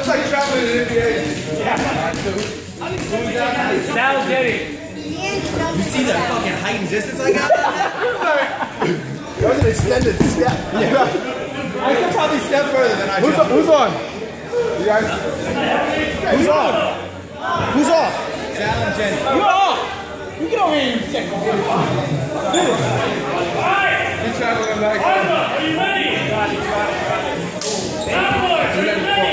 Looks like traveling in the NBA. Yeah. Sal Jetty. You see that fucking height and distance I got? That was an extended step. Yeah. I could probably step further than I Who's on? You guys? Who's off? Who's off? Sal and Jenny. You're off! You get over here and check. He's traveling back. Are you ready? Cowboys, are you ready?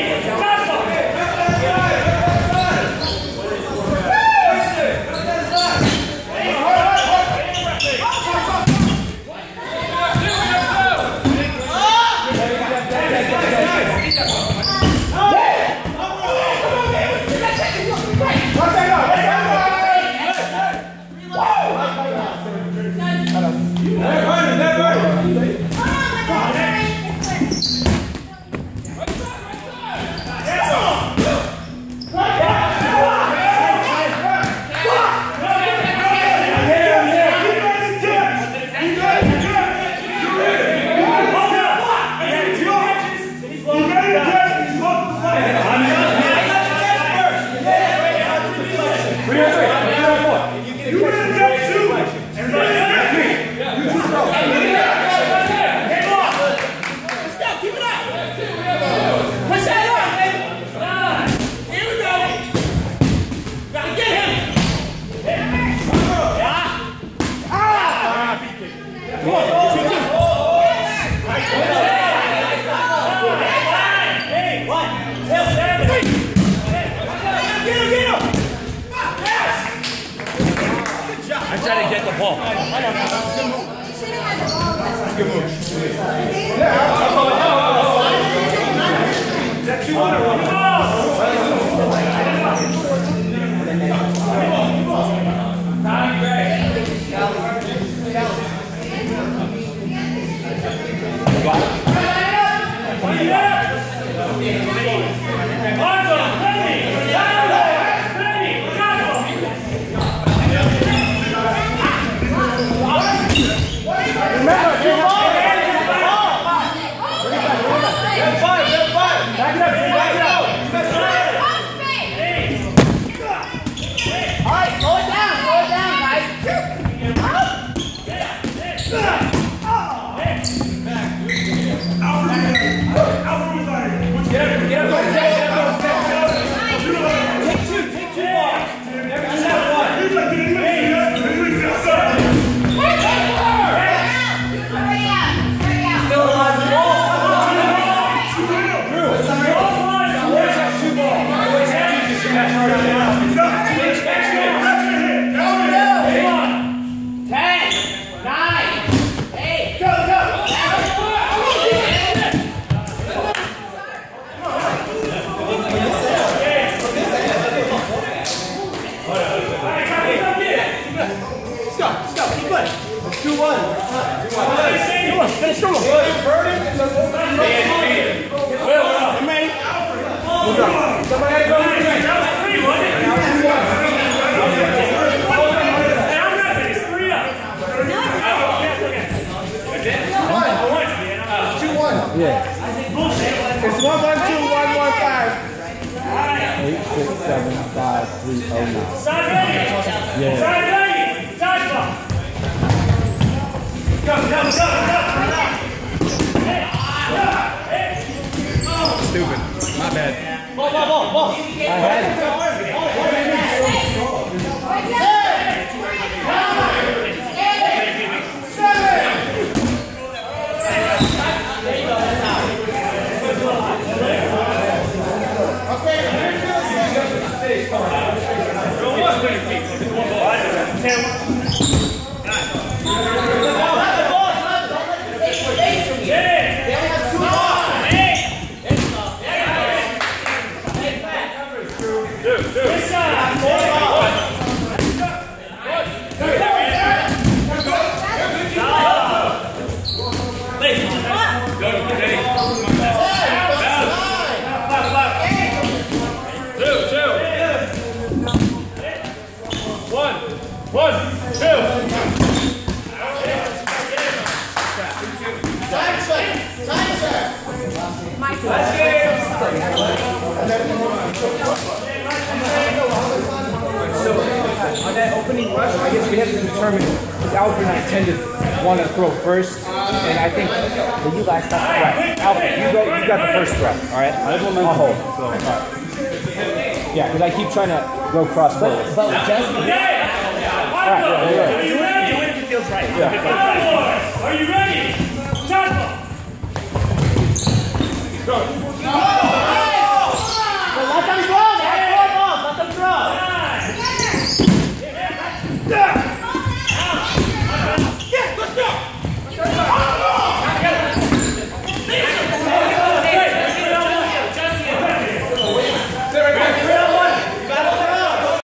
It's 112-115. 8675309. Side ready. Yeah. Side ready. Side ball. Go. Stupid. My bad. Ball. I had it. Dude. determined, because Alfred and I tend to want to throw first, and I think that you guys got the right. Alfred, you got the first throw, all right? I'll hold. All right. Yeah, because I keep trying to go cross both. But just Okay. Michael, are you ready? do it if it feels right. Star Wars, are you ready? Shot clock. Go.